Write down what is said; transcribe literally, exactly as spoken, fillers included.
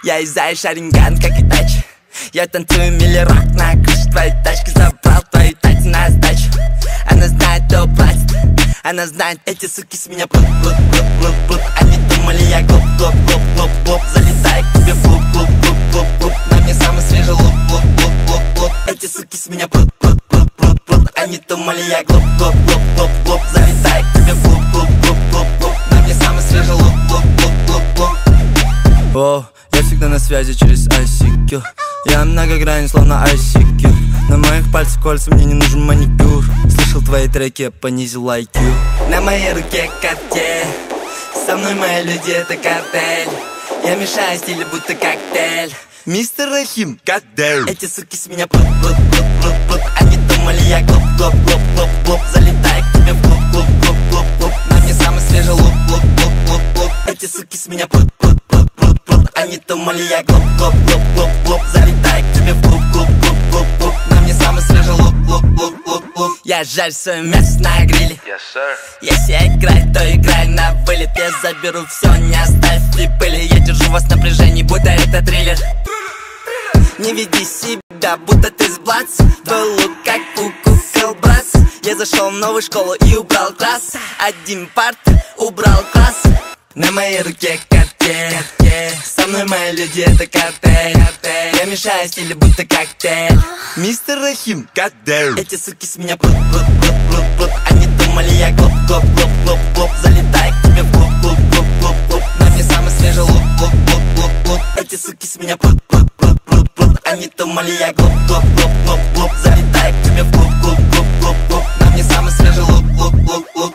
Я из Шаринган, как и тач. Я танцую миллирок на крыше твоей тачки. Забрал твои тайцы на сдачу. Она знает, кто платит. Она знает, эти суки с меня плут, плут, плут, плут, плут. Они думали, я глуп, глуп, глуп, глуп, глуп. Залетай к тебе в клуб, клуб, клуб, клуб, клуб. На мне самый свежий лук, лук, лук, лук, лук. Эти суки с меня плут, плут, плут, плут, плут. Они думали, я глуп, глуп, глуп, глуп, глуп. Залетай к тебе в клуб, клуб, клуб, клуб, клуб. На мне самый свежий лук, лук, лук, лук, лук. О, я всегда на связи через ай си кью. Я многогранен, словно ай си кью. На моих пальцах кольца, мне не нужен маникюр. Слышал твои треки, я понизил ай кью. На моей руке картель. Со мной мои люди, это картель. Я мешаю стили, будто коктейль. Мистер Рахим, goddamn. Эти суки с меня плут, плут, плут, плут, плут. Они думали, я глуп, глуп, глуп, глуп, глуп. Залетай к тебе в клуб, клуб, клуб, клуб, клуб. На мне самый свежий лук, лук, лук, лук, лук. Эти суки с меня плут, плут, плут, плут, плут. Они думали, я глуп, глуп, глуп, глуп, глуп. Залетай к тебе в клуб, клуб, клуб, клуб, клуб. На мне самый свежий лук, лук, лук, лук, лук. Я жарю свое мясо на гриле. Yes, sir. Если играть, то играй на вылет. Я заберу все, не оставь три пыли. Я держу вас в напряжении, будто это триллер. Не веди себя, будто ты с блац. Твой лук как у кукол брац. Я зашел в новую школу и убрал класс. Один парт, убрал класс. На моей руке картель. Со мной мои люди, это картель. Я мешаю стили, будто коктейль. Мистер Рахим, goddamn. Эти суки с меня плут, плут, плут, плут, плут. Они думали, я глуп, глуп, глуп, глуп, глуп. Залетай к тебе в клуб, клуб, клуб, клуб, клуб. На мне самый свежий лук, лук, лук, лук, лук. Эти суки с меня плут, плут, плут, плут, плут. Они думали, я глуп, глуп, глуп, глуп, глуп. Залетай к тебе в клуб, клуб, клуб, клуб, клуб. На мне самый свежий лук, лук, лук, лук.